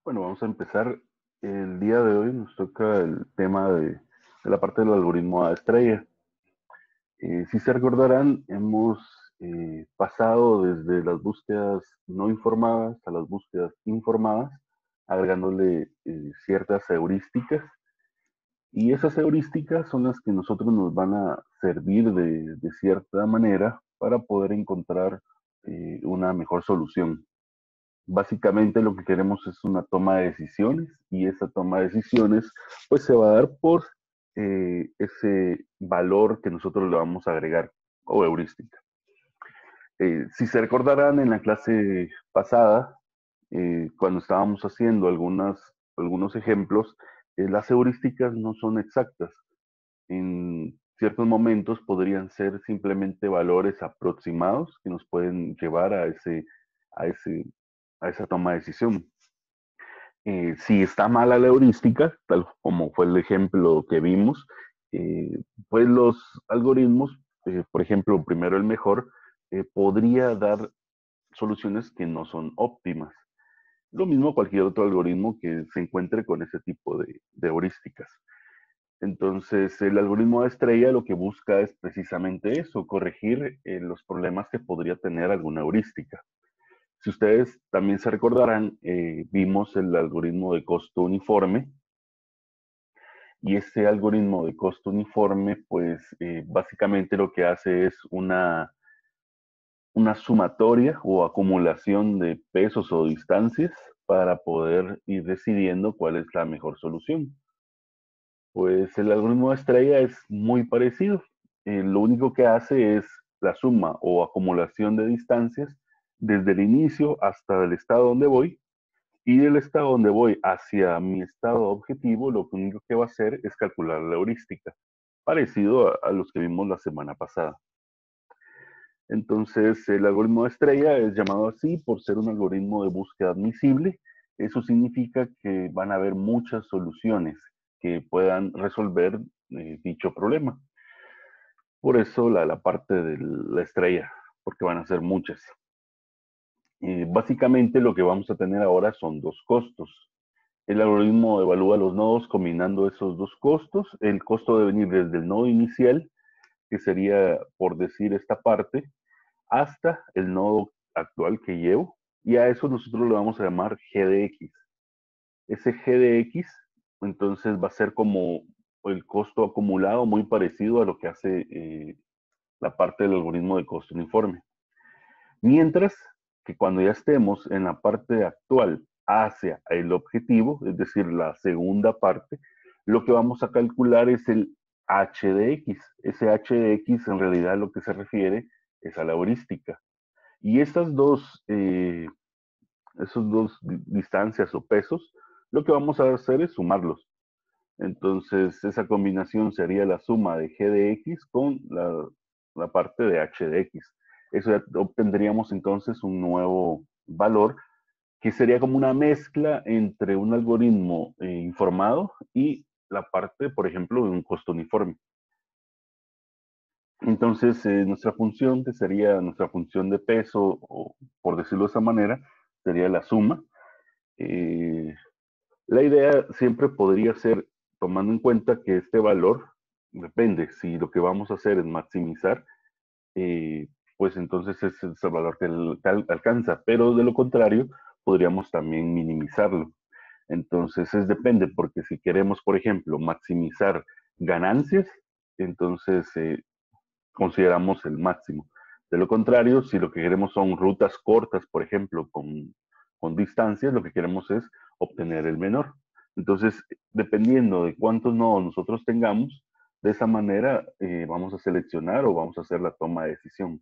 Bueno, vamos a empezar. El día de hoy nos toca el tema de la parte del algoritmo A estrella. Si se recordarán, hemos pasado desde las búsquedas no informadas a las búsquedas informadas, agregándole ciertas heurísticas. Y esas heurísticas son las que nosotros nos van a servir de cierta manera para poder encontrar una mejor solución. Básicamente lo que queremos es una toma de decisiones y esa toma de decisiones pues se va a dar por ese valor que nosotros le vamos a agregar o heurística. Si se recordarán en la clase pasada, cuando estábamos haciendo algunos ejemplos, las heurísticas no son exactas. En ciertos momentos podrían ser simplemente valores aproximados que nos pueden llevar a, ese, a esa toma de decisión. Si está mala la heurística, tal como fue el ejemplo que vimos, pues los algoritmos, por ejemplo, primero el mejor, podría dar soluciones que no son óptimas. Lo mismo cualquier otro algoritmo que se encuentre con ese tipo de heurísticas. Entonces, el algoritmo de estrella lo que busca es precisamente eso, corregir los problemas que podría tener alguna heurística. Si ustedes también se recordarán, vimos el algoritmo de costo uniforme y ese algoritmo de costo uniforme, pues básicamente lo que hace es una sumatoria o acumulación de pesos o distancias para poder ir decidiendo cuál es la mejor solución. Pues el algoritmo de estrella es muy parecido. Lo único que hace es la suma o acumulación de distancias desde el inicio hasta el estado donde voy. Y del estado donde voy hacia mi estado objetivo, lo único que va a hacer es calcular la heurística, parecido a los que vimos la semana pasada. Entonces, el algoritmo de estrella es llamado así por ser un algoritmo de búsqueda admisible. Eso significa que van a haber muchas soluciones que puedan resolver dicho problema. Por eso la parte de la estrella, porque van a ser muchas. Básicamente lo que vamos a tener ahora son dos costos. El algoritmo evalúa los nodos combinando esos dos costos. El costo debe venir desde el nodo inicial, que sería, por decir, esta parte, hasta el nodo actual que llevo. Y a eso nosotros le vamos a llamar g de x. Ese g de x, entonces, va a ser como el costo acumulado, muy parecido a lo que hace la parte del algoritmo de costo uniforme. Mientras que cuando ya estemos en la parte actual hacia el objetivo, es decir, la segunda parte, lo que vamos a calcular es el h de x. Ese h de x en realidad lo que se refiere es a la heurística. Y esos dos distancias o pesos, lo que vamos a hacer es sumarlos. Entonces, esa combinación sería la suma de g de x con la parte de h de x. Eso ya obtendríamos entonces un nuevo valor que sería como una mezcla entre un algoritmo informado y la parte, por ejemplo, de un costo uniforme. Entonces, nuestra función, que sería nuestra función de peso, o por decirlo de esa manera, sería la suma. Eh, la idea siempre podría ser, tomando en cuenta que este valor depende, si lo que vamos a hacer es maximizar, eh, pues entonces ese es el valor que alcanza, pero de lo contrario, podríamos también minimizarlo. Entonces depende, porque si queremos, por ejemplo, maximizar ganancias, entonces consideramos el máximo. De lo contrario, si lo que queremos son rutas cortas, por ejemplo, con distancias, lo que queremos es obtener el menor. Entonces, dependiendo de cuántos nodos nosotros tengamos, de esa manera vamos a seleccionar o vamos a hacer la toma de decisión.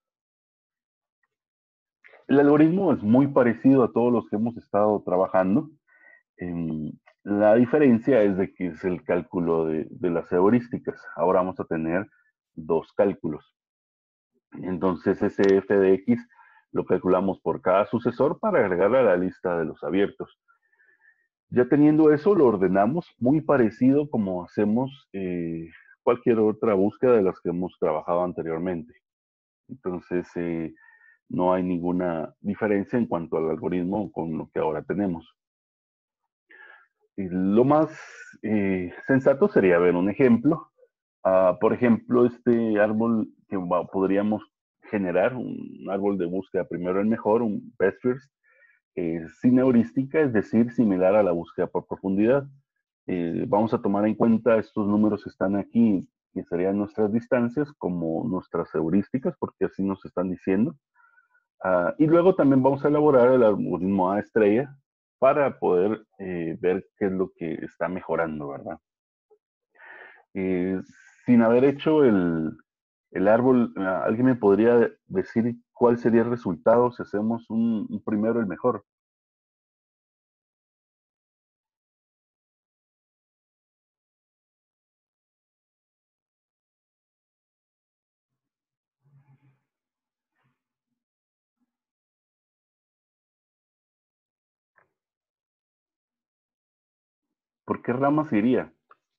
El algoritmo es muy parecido a todos los que hemos estado trabajando. Eh, la diferencia es de que es el cálculo de las heurísticas. Ahora vamos a tener dos cálculos. Entonces ese f de x lo calculamos por cada sucesor para agregarle a la lista de los abiertos. Ya teniendo eso, lo ordenamos muy parecido como hacemos cualquier otra búsqueda de las que hemos trabajado anteriormente. Entonces, no hay ninguna diferencia en cuanto al algoritmo con lo que ahora tenemos. Lo más sensato sería ver un ejemplo. Por ejemplo, este árbol que podríamos generar, un árbol de búsqueda primero el mejor, un best first, sin heurística, es decir, similar a la búsqueda por profundidad. Vamos a tomar en cuenta estos números que están aquí, que serían nuestras distancias, como nuestras heurísticas, porque así nos están diciendo. Y luego también vamos a elaborar el algoritmo A estrella para poder ver qué es lo que está mejorando, ¿verdad? Eh, Sin haber hecho el árbol, ¿alguien me podría decir cuál sería el resultado si hacemos un primero el mejor? ¿Por qué ramas iría?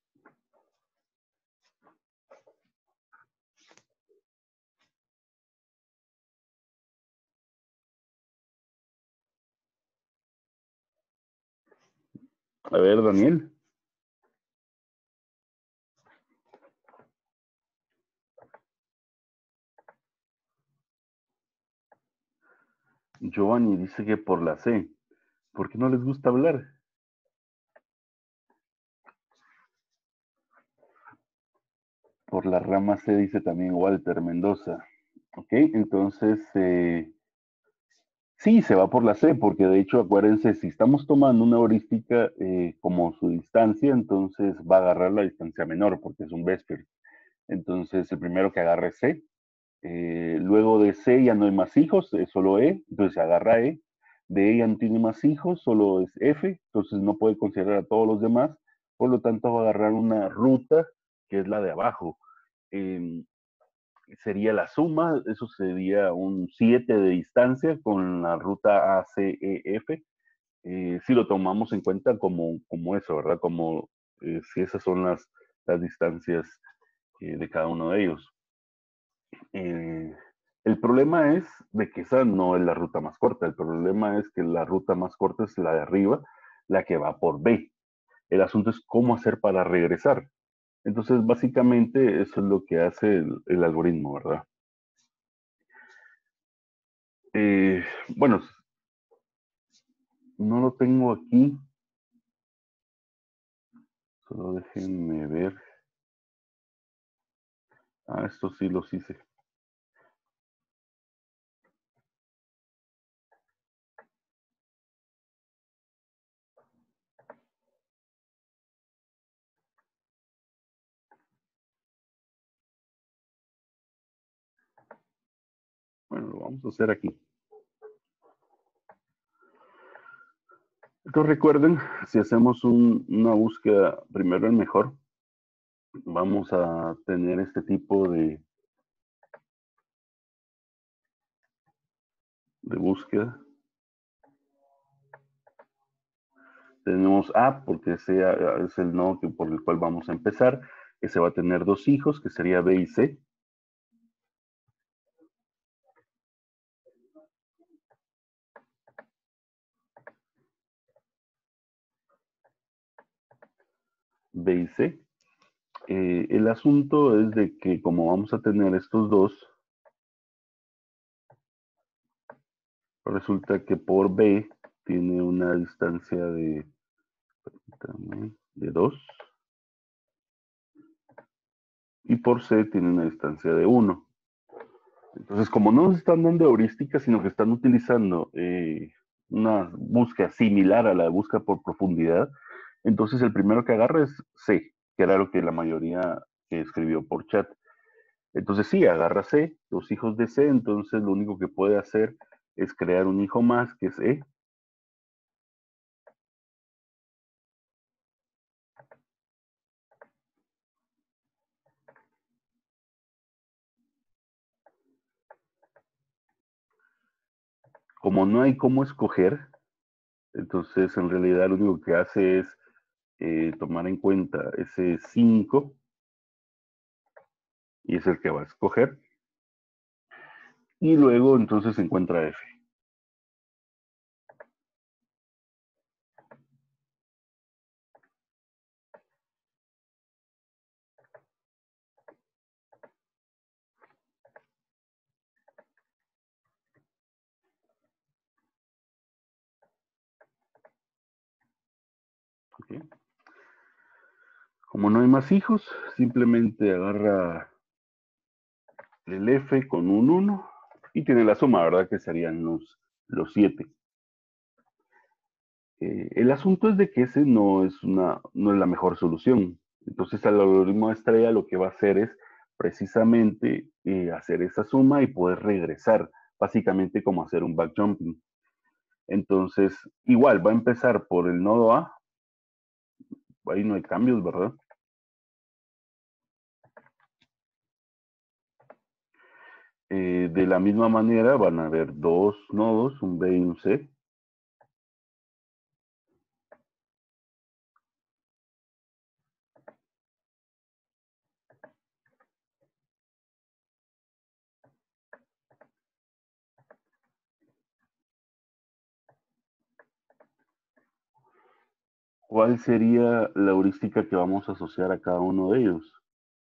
A ver, Daniel. Giovanni dice que por la C. ¿Por qué no les gusta hablar? Por la rama C dice también Walter Mendoza. Ok, entonces sí, se va por la C, porque de hecho, acuérdense, si estamos tomando una heurística como su distancia, entonces va a agarrar la distancia menor, porque es un Vesper. Entonces, el primero que agarre es C. Luego de C ya no hay más hijos, es solo E, entonces se agarra E. De E ya no tiene más hijos, solo es F, entonces no puede considerar a todos los demás, por lo tanto va a agarrar una ruta que es la de abajo. Eh, Sería la suma, eso sería un 7 de distancia con la ruta ACEF, si lo tomamos en cuenta como eso, ¿verdad? Como si esas son las distancias de cada uno de ellos. Eh, el problema es de que esa no es la ruta más corta, el problema es que la ruta más corta es la de arriba, la que va por B. El asunto es cómo hacer para regresar. Entonces, básicamente, eso es lo que hace el algoritmo, ¿verdad? Eh, bueno, no lo tengo aquí, solo déjenme ver. Esto sí los hice. Bueno, lo vamos a hacer aquí. Entonces recuerden, si hacemos una búsqueda primero en mejor, vamos a tener este tipo de búsqueda. Tenemos A, porque ese es el nodo por el cual vamos a empezar. Ese va a tener dos hijos, que sería B y C. B y C. El asunto es de que como vamos a tener estos dos, resulta que por B tiene una distancia de 2 y por C tiene una distancia de 1. Entonces, como no nos están dando heurísticas, sino que están utilizando una búsqueda similar a la de búsqueda por profundidad, entonces el primero que agarra es C, que era lo que la mayoría escribió por chat. Entonces sí, agarra C, los hijos de C, entonces lo único que puede hacer es crear un hijo más, que es E. Como no hay cómo escoger, entonces en realidad lo único que hace es tomar en cuenta ese 5 y es el que va a escoger. Y luego entonces se encuentra F. Ok. Como no hay más hijos, simplemente agarra el F con un 1 y tiene la suma, ¿verdad? Que serían los 7. El asunto es de que ese no es la mejor solución. Entonces, el algoritmo de estrella lo que va a hacer es precisamente hacer esa suma y poder regresar, básicamente como hacer un backjumping. Entonces, igual, va a empezar por el nodo A, ahí no hay cambios, ¿verdad? De la misma manera van a haber dos nodos, un B y un C. ¿Cuál sería la heurística que vamos a asociar a cada uno de ellos?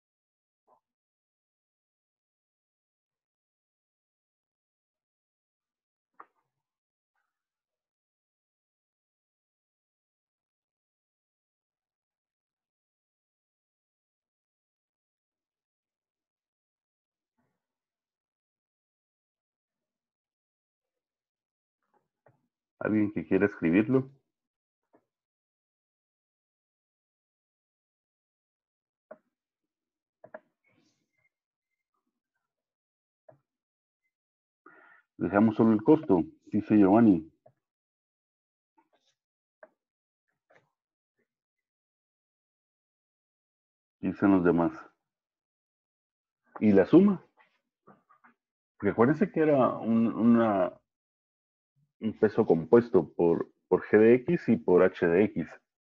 ¿Alguien que quiera escribirlo? Dejamos solo el costo, dice Giovanni. Dicen los demás. ¿Y la suma? Porque acuérdense que era un peso compuesto por G de X y por H de X.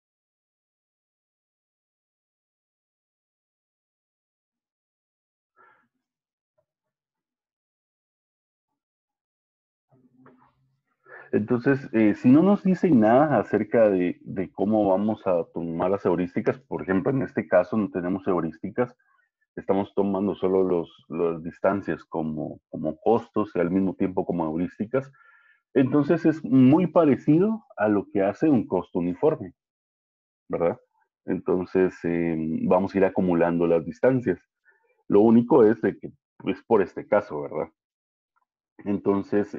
Entonces, si no nos dicen nada acerca de cómo vamos a tomar las heurísticas, por ejemplo, en este caso no tenemos heurísticas, estamos tomando solo las distancias como costos y al mismo tiempo como heurísticas, entonces es muy parecido a lo que hace un costo uniforme, ¿verdad? Entonces, vamos a ir acumulando las distancias. Lo único es de que es por este caso, ¿verdad? Entonces,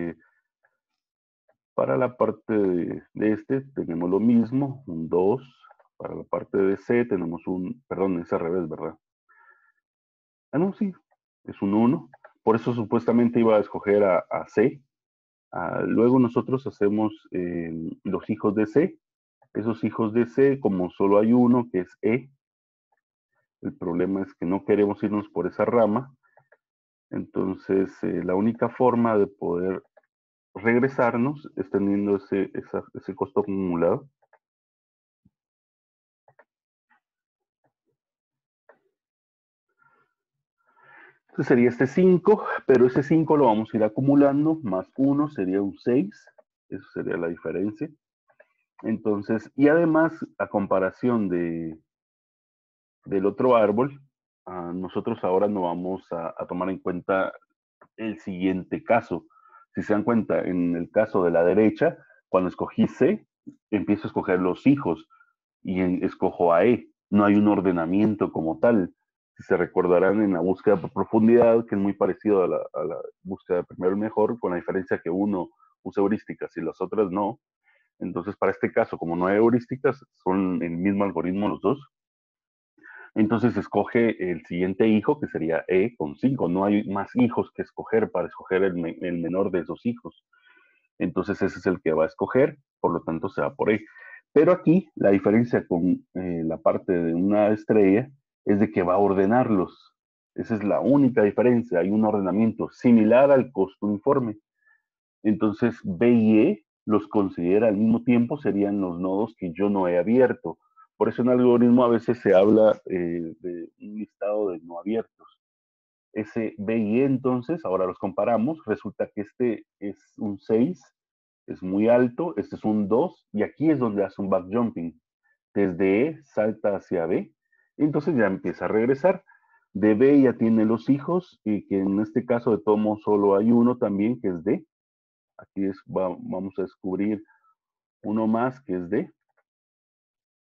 para la parte de este tenemos lo mismo, un 2. Para la parte de C tenemos perdón, es al revés, ¿verdad? Ah, no, sí, es un 1. Por eso supuestamente iba a escoger a C. Luego nosotros hacemos los hijos de C. Esos hijos de C, como solo hay uno, que es E, el problema es que no queremos irnos por esa rama. Entonces, la única forma de poder regresarnos es teniendo ese costo acumulado. Entonces sería este 5, pero ese 5 lo vamos a ir acumulando, más 1 sería un 6, eso sería la diferencia. Entonces, y además, a comparación del otro árbol, nosotros ahora no vamos a tomar en cuenta el siguiente caso. Si se dan cuenta, en el caso de la derecha, cuando escogí C, empiezo a escoger los hijos y escojo a E. No hay un ordenamiento como tal. Si se recordarán en la búsqueda por profundidad, que es muy parecido a la búsqueda de primero y mejor, con la diferencia que uno usa heurísticas y las otras no. Entonces, para este caso, como no hay heurísticas, son el mismo algoritmo los dos. Entonces escoge el siguiente hijo, que sería E con 5. No hay más hijos que escoger para escoger el menor de esos hijos. Entonces ese es el que va a escoger, por lo tanto se va por E. Pero aquí la diferencia con la parte de una estrella es de que va a ordenarlos. Esa es la única diferencia. Hay un ordenamiento similar al costo uniforme. Entonces B y E los considera al mismo tiempo, serían los nodos que yo no he abierto. Por eso en algoritmo a veces se habla de un listado de no abiertos. Ese B y E entonces, ahora los comparamos, resulta que este es un 6, es muy alto, este es un 2, y aquí es donde hace un backjumping. Desde E salta hacia B, y entonces ya empieza a regresar. De B ya tiene los hijos, y que en este caso de Tomo solo hay uno también, que es D. Aquí vamos a descubrir uno más que es D.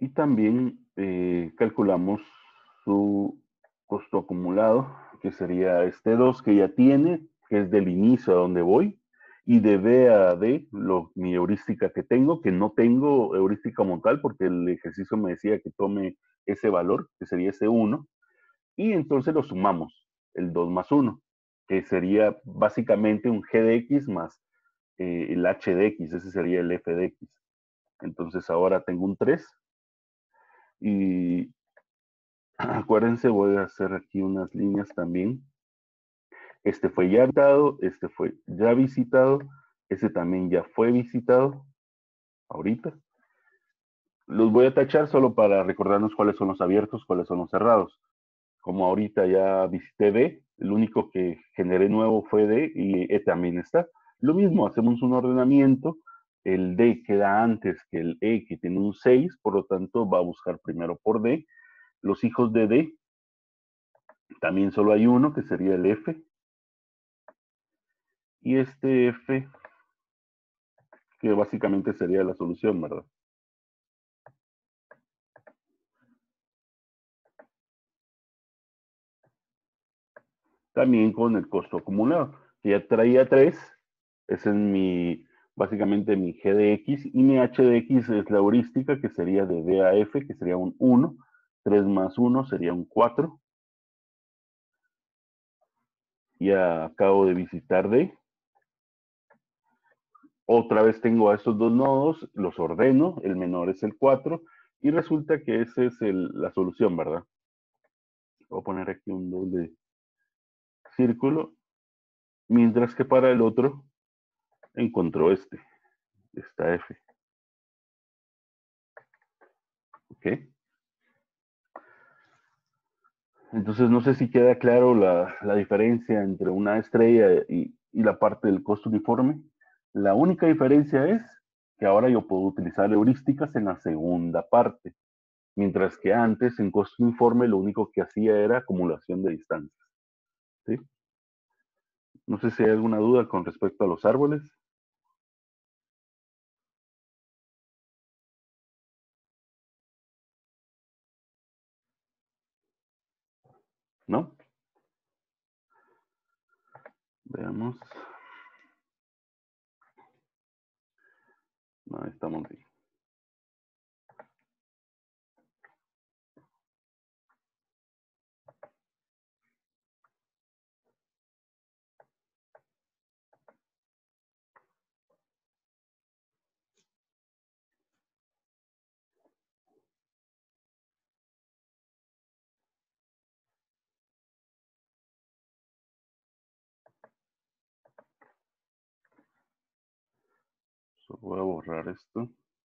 Y también calculamos su costo acumulado, que sería este 2 que ya tiene, que es del inicio a donde voy, y de B a D, mi heurística que tengo, que no tengo heurística como tal, porque el ejercicio me decía que tome ese valor, que sería ese 1, y entonces lo sumamos, el 2 más 1, que sería básicamente un G de X más el H de X, ese sería el F de X. Entonces ahora tengo un 3 y acuérdense, voy a hacer aquí unas líneas también. Este fue ya visitado, este fue ya visitado, este también ya fue visitado ahorita. Los voy a tachar solo para recordarnos cuáles son los abiertos, cuáles son los cerrados. Como ahorita ya visité D, el único que generé nuevo fue D y E también está. Lo mismo, hacemos un ordenamiento, el D queda antes que el E que tiene un 6, por lo tanto va a buscar primero por D. Los hijos de D, también solo hay uno que sería el F. Y este F, que básicamente sería la solución, ¿verdad? También con el costo acumulado, que ya traía 3, ese es básicamente mi G de X, y mi H de X es la heurística, que sería de D a F, que sería un 1, 3 más 1 sería un 4, ya acabo de visitar D, otra vez tengo a estos dos nodos, los ordeno, el menor es el 4, y resulta que esa es la solución, ¿verdad? Voy a poner aquí un doble círculo, mientras que para el otro encontró esta F. ¿Ok? Entonces no sé si queda claro la diferencia entre una estrella y la parte del costo uniforme. La única diferencia es que ahora yo puedo utilizar heurísticas en la segunda parte, mientras que antes en costo uniforme lo único que hacía era acumulación de distancias. ¿Sí? No sé si hay alguna duda con respecto a los árboles, ¿no? Veamos. No, estamos bien. So, voy a borrar esto.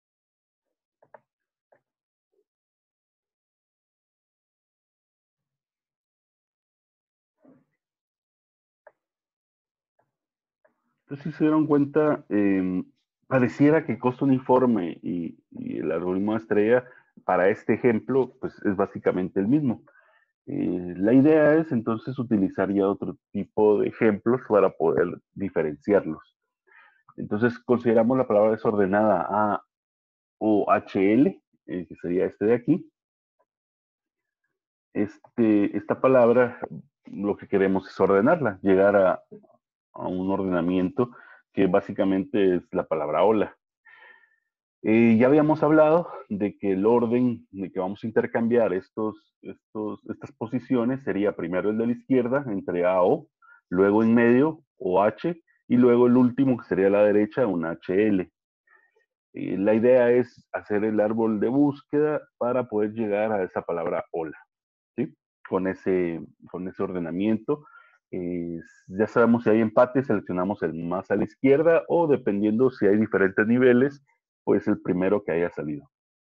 Entonces, si se dieron cuenta, pareciera que costo uniforme y el algoritmo de estrella para este ejemplo, pues es básicamente el mismo. La idea es entonces utilizar ya otro tipo de ejemplos para poder diferenciarlos. Entonces, consideramos la palabra desordenada A o HL, que sería este de aquí. Esta palabra, lo que queremos es ordenarla, llegar a un ordenamiento que básicamente es la palabra hola. Ya habíamos hablado de que el orden de que vamos a intercambiar estas posiciones sería primero el de la izquierda, entre A o, luego en medio o H, y luego el último, que sería la derecha, un HL. La idea es hacer el árbol de búsqueda para poder llegar a esa palabra hola, ¿sí? Con ese ordenamiento. Ya sabemos si hay empate, seleccionamos el más a la izquierda o dependiendo si hay diferentes niveles, pues el primero que haya salido.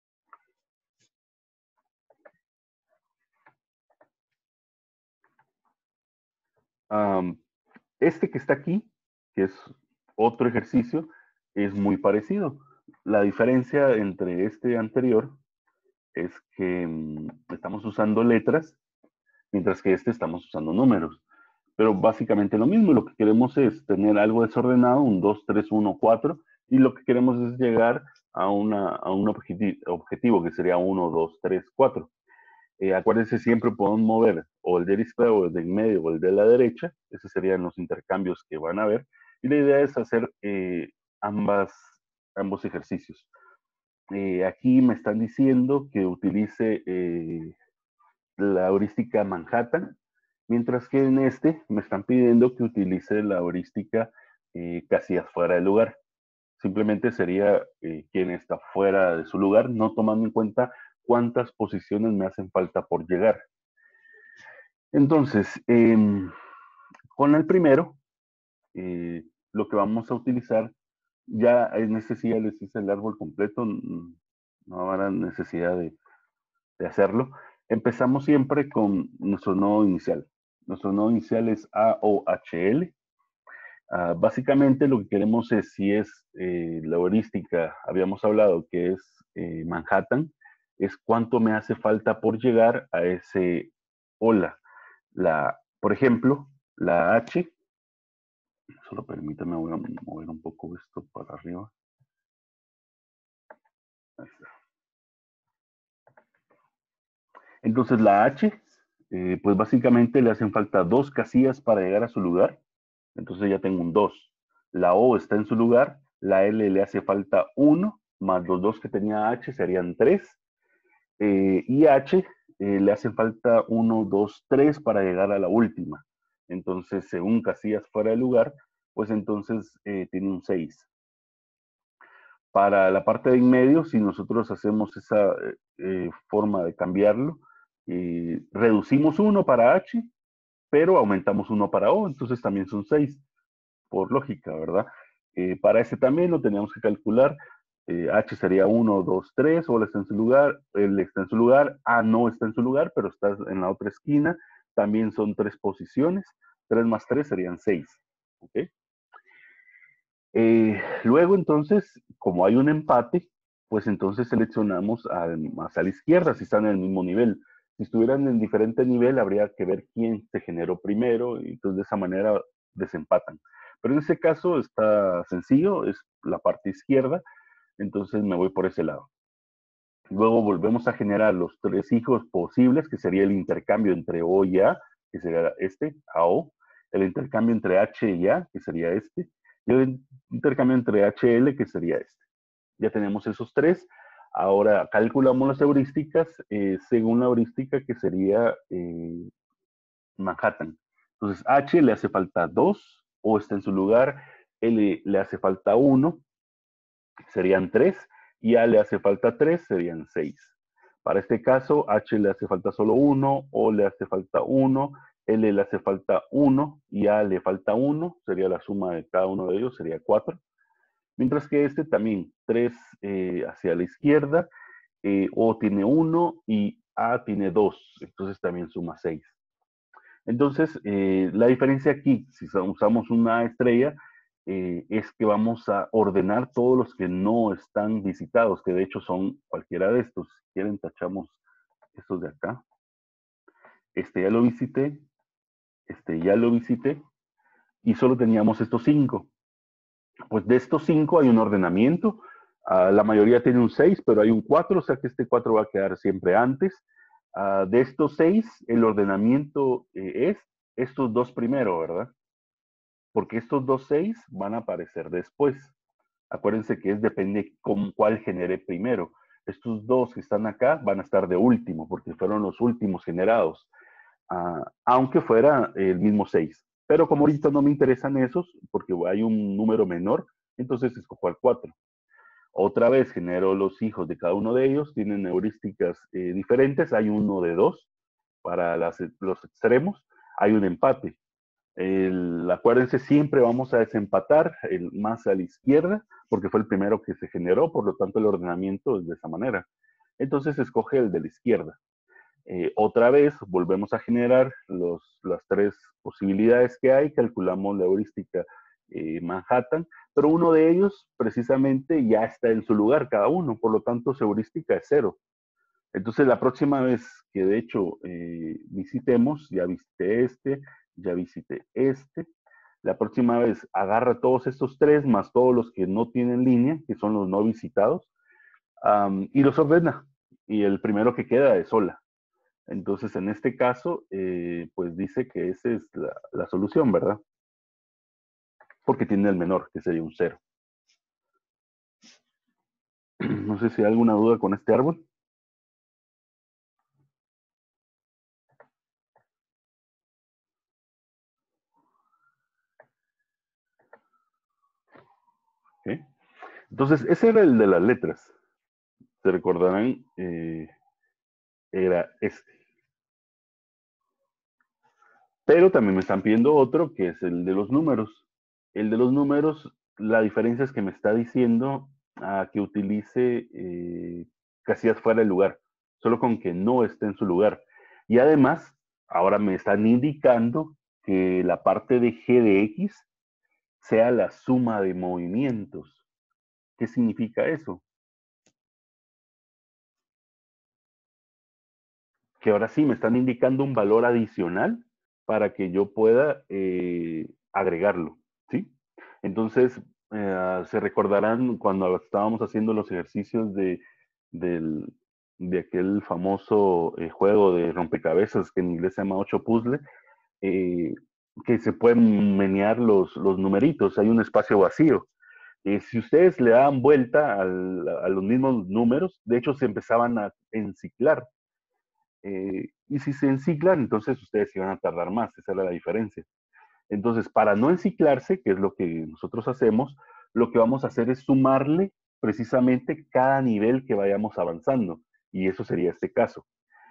Este que está aquí, que es otro ejercicio, es muy parecido. La diferencia entre este anterior es que estamos usando letras, mientras que este estamos usando números. Pero básicamente lo mismo, lo que queremos es tener algo desordenado, un 2, 3, 1, 4, y lo que queremos es llegar a un objetivo que sería 1, 2, 3, 4. Acuérdense, siempre podemos mover o el de la izquierda o el de en medio o el de la derecha. Esos serían los intercambios que van a haber. Y la idea es hacer ambos ejercicios. Aquí me están diciendo que utilice la heurística Manhattan, mientras que en este me están pidiendo que utilice la heurística casillas fuera del lugar. Simplemente sería quien está fuera de su lugar, no tomando en cuenta cuántas posiciones me hacen falta por llegar. Entonces, con el primero, lo que vamos a utilizar, ya en este sí ya les hice el árbol completo, no habrá necesidad de hacerlo. Empezamos siempre con nuestro nodo inicial. Nuestro nodo inicial es AOHL. Básicamente lo que queremos es, si es la heurística, habíamos hablado que es Manhattan, es cuánto me hace falta por llegar a ese hola. Por ejemplo, la H, solo permítame, voy a mover un poco esto para arriba. Ahí está. Entonces la H, pues básicamente le hacen falta 2 casillas para llegar a su lugar. Entonces ya tengo un 2. La O está en su lugar, la L le hace falta 1, más los 2 que tenía H serían 3. Y H le hace falta 1, 2, 3 para llegar a la última. Entonces, según casillas fuera de lugar, pues entonces tiene un 6. Para la parte de en medio, si nosotros hacemos esa forma de cambiarlo, reducimos 1 para H, pero aumentamos 1 para O, entonces también son 6, por lógica, ¿verdad? Para ese también lo teníamos que calcular. H sería 1, 2, 3, O está en su lugar, L está en su lugar, A no está en su lugar, pero está en la otra esquina. También son 3 posiciones. 3 más 3 serían 6. ¿Okay? Luego entonces, como hay un empate, pues entonces seleccionamos más a la izquierda si están en el mismo nivel. Si estuvieran en diferente nivel, habría que ver quién se generó primero y entonces de esa manera desempatan. Pero en ese caso está sencillo, es la parte izquierda, entonces me voy por ese lado. Luego volvemos a generar los 3 hijos posibles, que sería el intercambio entre O y A, que sería este, AO, el intercambio entre H y A, que sería este, y el intercambio entre HL, que sería este. Ya tenemos esos 3. Ahora calculamos las heurísticas según la heurística que sería Manhattan. Entonces, H le hace falta 2, O está en su lugar, L le hace falta 1, serían 3, y A le hace falta 3, serían 6. Para este caso, H le hace falta solo 1, O le hace falta 1, L le hace falta 1 y A le falta 1, sería la suma de cada uno de ellos, sería 4. Mientras que este también, 3 hacia la izquierda, O tiene 1 y A tiene 2, entonces también suma 6. Entonces, la diferencia aquí, si usamos una estrella, es que vamos a ordenar todos los que no están visitados, que de hecho son cualquiera de estos. Si quieren, tachamos estos de acá. Este ya lo visité, este ya lo visité, y solo teníamos estos 5. Pues de estos 5 hay un ordenamiento. La mayoría tiene un 6, pero hay un 4, o sea que este 4 va a quedar siempre antes. De estos 6, el ordenamiento es estos 2 primero, ¿verdad? Porque estos 2 6 van a aparecer después. Acuérdense que depende con cuál genere primero. Estos 2 que están acá van a estar de último, porque fueron los últimos generados, aunque fuera el mismo 6. Pero como ahorita no me interesan esos, porque hay un número menor, entonces escojo al 4. Otra vez genero los hijos de cada uno de ellos, tienen heurísticas diferentes, hay uno de 2 para los extremos, hay un empate. Acuérdense, siempre vamos a desempatar el más a la izquierda, porque fue el primero que se generó, por lo tanto el ordenamiento es de esa manera. Entonces escoge el de la izquierda. Otra vez volvemos a generar las 3 posibilidades que hay, calculamos la heurística Manhattan, pero uno de ellos precisamente ya está en su lugar cada uno, por lo tanto su heurística es 0. Entonces la próxima vez que de hecho visitemos, ya visité este, ya visité este, la próxima vez agarra todos estos 3 más todos los que no tienen línea, que son los no visitados, y los ordena. Y el primero que queda es sola. Entonces, en este caso, pues dice que esa es la solución, ¿verdad? Porque tiene el menor, que sería un cero. No sé si hay alguna duda con este árbol. ¿Sí? Entonces, ese era el de las letras. Se recordarán, era este. Pero también me están pidiendo otro, que es el de los números. El de los números, la diferencia es que me está diciendo que utilice casillas fuera del lugar, solo con que no esté en su lugar. Y además, ahora me están indicando que la parte de G de X sea la suma de movimientos. ¿Qué significa eso? Que ahora sí me están indicando un valor adicional para que yo pueda agregarlo, ¿sí? Entonces, se recordarán cuando estábamos haciendo los ejercicios del, de aquel famoso juego de rompecabezas que en inglés se llama 8 puzzle, eh, que se pueden menear los numeritos, hay un espacio vacío. Si ustedes le daban vuelta a los mismos números, de hecho se empezaban a enciclar. Y si se enciclan, entonces ustedes iban a tardar más, esa era la diferencia. Entonces, para no enciclarse, que es lo que nosotros hacemos, lo que vamos a hacer es sumarle precisamente cada nivel que vayamos avanzando. Y eso sería este caso.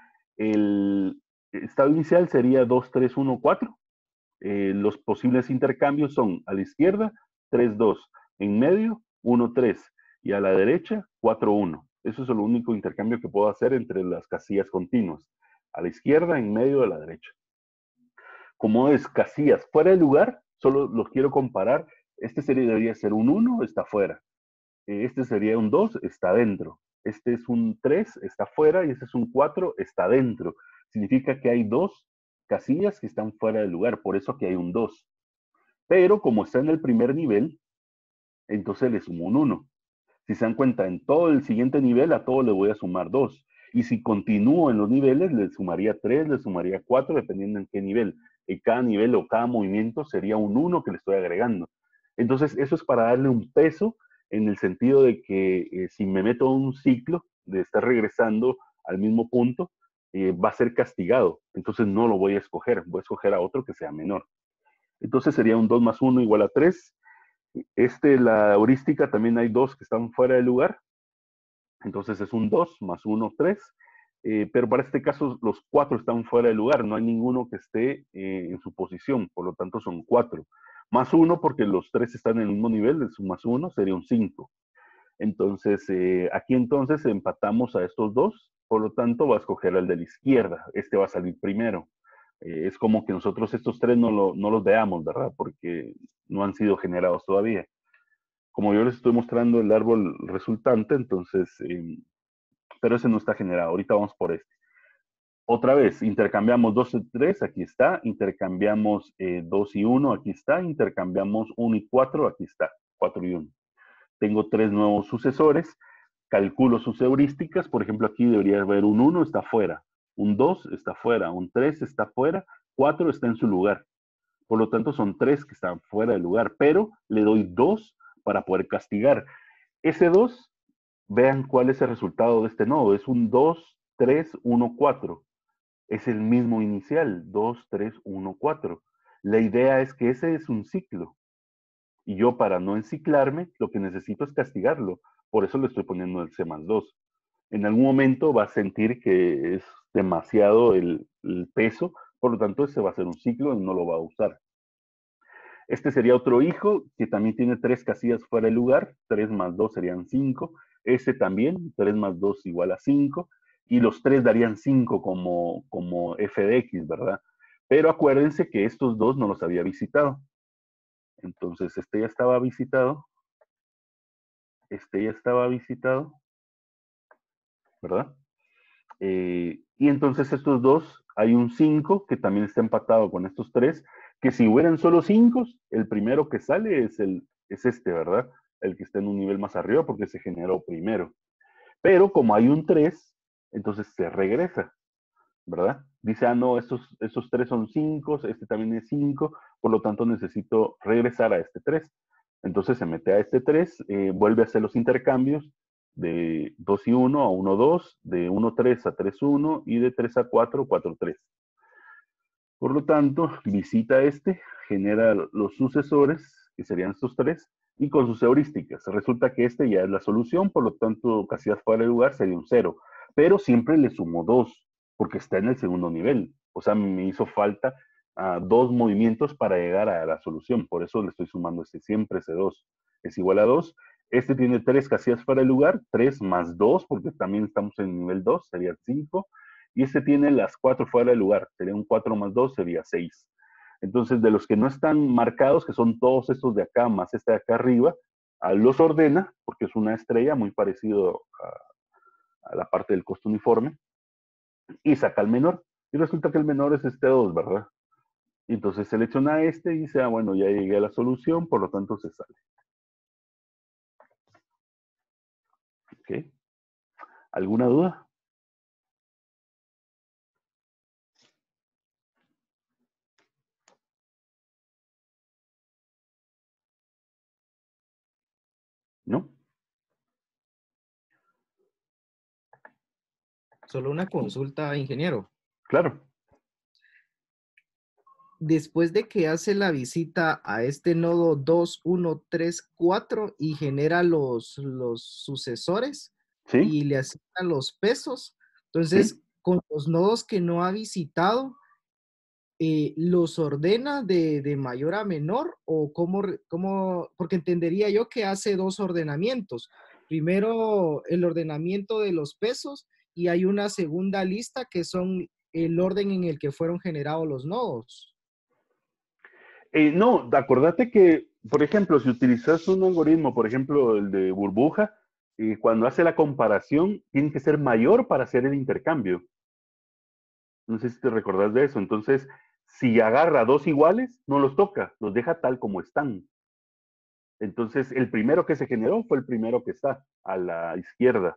El estado inicial sería 2 3 1 4. Los posibles intercambios son a la izquierda 3 2, en medio 1 3 y a la derecha 4 1. Eso es el único intercambio que puedo hacer entre las casillas continuas. A la izquierda, en medio, a la derecha. Como es casillas fuera de lugar, solo los quiero comparar. Este debería ser un 1, está fuera. Este sería un 2, está dentro. Este es un 3, está fuera. Y este es un 4, está dentro. Significa que hay dos casillas que están fuera del lugar. Por eso que hay un 2. Pero como está en el primer nivel, entonces le sumo un 1. Si se dan cuenta, en todo el siguiente nivel a todo le voy a sumar 2. Y si continúo en los niveles, le sumaría 3, le sumaría 4, dependiendo en qué nivel. En cada nivel o cada movimiento sería un 1 que le estoy agregando. Entonces, eso es para darle un peso en el sentido de que si me meto en un ciclo de estar regresando al mismo punto, va a ser castigado. Entonces, no lo voy a escoger. Voy a escoger a otro que sea menor. Entonces, sería un 2 más 1 igual a 3. La heurística también hay dos que están fuera de lugar, entonces es un 2 más 1, 3. Pero para este caso los 4 están fuera de lugar, no hay ninguno que esté en su posición, por lo tanto son 4. Más 1 porque los 3 están en el mismo nivel, es un más 1 sería un 5. Entonces, aquí entonces empatamos a estos dos, por lo tanto va a escoger al de la izquierda, este va a salir primero. Es como que nosotros estos tres no los veamos, ¿verdad? Porque no han sido generados todavía. Como yo les estoy mostrando el árbol resultante, entonces, pero ese no está generado. Ahorita vamos por este. Otra vez, intercambiamos 2 y 3, aquí está. Intercambiamos 2 y 1, aquí está. Intercambiamos 1 y 4, aquí está. 4 y 1. Tengo tres nuevos sucesores. Calculo sus heurísticas. Por ejemplo, aquí debería haber un 1, está fuera. Un 2 está fuera. Un 3 está fuera. 4 está en su lugar. Por lo tanto, son 3 que están fuera del lugar. Pero le doy 2 para poder castigar. Ese 2, vean cuál es el resultado de este nodo. Es un 2, 3, 1, 4. Es el mismo inicial, 2, 3, 1, 4. La idea es que ese es un ciclo. Y yo para no enciclarme, lo que necesito es castigarlo. Por eso le estoy poniendo el C más 2. En algún momento va a sentir que es demasiado el peso, por lo tanto ese va a ser un ciclo y no lo va a usar. Este sería otro hijo que también tiene tres casillas fuera de lugar. 3 más 2 serían 5. Este también, 3 más 2 igual a 5. Y los tres darían 5 como f de x, ¿verdad? Pero acuérdense que estos dos no los había visitado. Entonces, este ya estaba visitado. Este ya estaba visitado, ¿verdad? Y entonces estos dos, hay un 5 que también está empatado con estos tres, que si hubieran solo 5, el primero que sale es este, ¿verdad? El que está en un nivel más arriba porque se generó primero. Pero como hay un 3, entonces se regresa, ¿verdad? Dice, ah, no, estos 3 son 5, este también es 5, por lo tanto necesito regresar a este 3. Entonces se mete a este 3, vuelve a hacer los intercambios de 2 y 1 a 1, 2, de 1, 3 a 3, 1 y de 3 a 4, 4, 3. Por lo tanto, visita este, genera los sucesores, que serían estos 3, y con sus heurísticas. Resulta que este ya es la solución, por lo tanto, casillas fuera de lugar sería un 0. Pero siempre le sumo 2, porque está en el segundo nivel. O sea, me hizo falta 2 movimientos para llegar a la solución. Por eso le estoy sumando siempre ese 2. Es igual a 2. Este tiene 3 casillas fuera de lugar, 3 más 2, porque también estamos en nivel 2, sería 5. Y este tiene las 4 fuera de lugar, sería un 4 más 2, sería 6. Entonces, de los que no están marcados, que son todos estos de acá más este de acá arriba, los ordena, porque es una estrella muy parecido a la parte del costo uniforme, y saca el menor. Y resulta que el menor es este 2, ¿verdad? Y entonces selecciona este y dice, ah, bueno, ya llegué a la solución, por lo tanto se sale. ¿Ok? ¿Alguna duda? ¿No? Solo una consulta, ingeniero. Claro. Después de que hace la visita a este nodo 2, 1, 3, 4 y genera los sucesores ¿Sí? y le asigna los pesos, ¿Sí? entonces con los nodos que no ha visitado, ¿los ordena de mayor a menor o cómo? Porque entendería yo que hace dos ordenamientos. Primero el ordenamiento de los pesos y hay una segunda lista que son el orden en el que fueron generados los nodos. No, acordate que, por ejemplo, si utilizas un algoritmo, por ejemplo, el de burbuja, cuando hace la comparación, tiene que ser mayor para hacer el intercambio. No sé si te recordás de eso. Entonces, si agarra dos iguales, no los toca, los deja tal como están. Entonces, el primero que se generó fue el primero que está a la izquierda.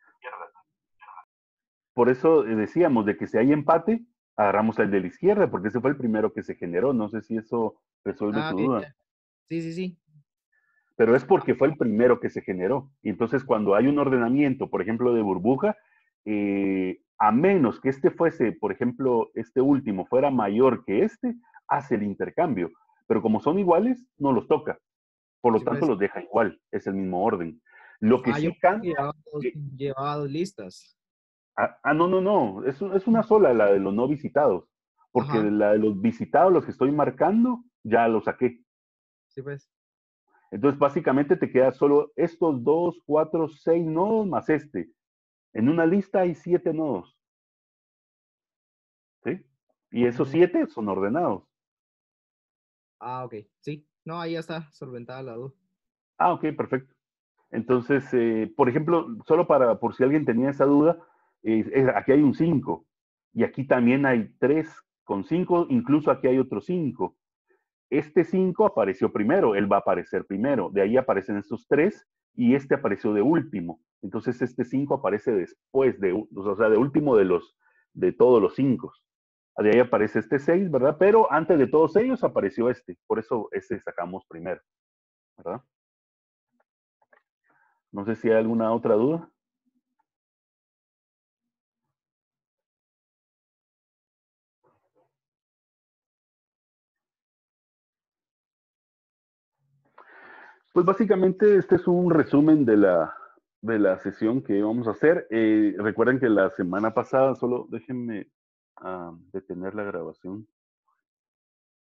Por eso decíamos de que si hay empate, agarramos el de la izquierda, porque ese fue el primero que se generó. No sé si eso resuelve Ah, tu bien, duda. ya. Sí, sí, sí. Pero es porque fue el primero que se generó. Y entonces cuando hay un ordenamiento, por ejemplo, de burbuja, a menos que este fuese, por ejemplo, este último fuera mayor que este, hace el intercambio. Pero como son iguales, no los toca. Por lo Sí, tanto, pues. los deja igual. Es el mismo orden. Lo que Yo sí cambia... llevaba dos listas. no, no, no. Es una sola, la de los no visitados. Porque Ajá, la de los visitados, los que estoy marcando, ya los saqué. sí, pues. Entonces, básicamente te queda solo estos 2, 4, 6 nodos más este. En una lista hay 7 nodos, ¿sí? Y esos Mm, 7 son ordenados. ok, sí. No, ahí ya está solventada la duda. Ok, perfecto. Entonces, por ejemplo, solo por si alguien tenía esa duda, aquí hay un 5 y aquí también hay 3 con 5, incluso aquí hay otro 5. Este 5 apareció primero, él va a aparecer primero, de ahí aparecen estos 3 y este apareció de último. Entonces este 5 aparece después, o sea, de último de todos los 5. De ahí aparece este 6, ¿verdad? Pero antes de todos ellos apareció este, por eso este sacamos primero, ¿verdad? No sé si hay alguna otra duda. Pues básicamente este es un resumen de la sesión que vamos a hacer. Recuerden que la semana pasada, solo déjenme detener la grabación.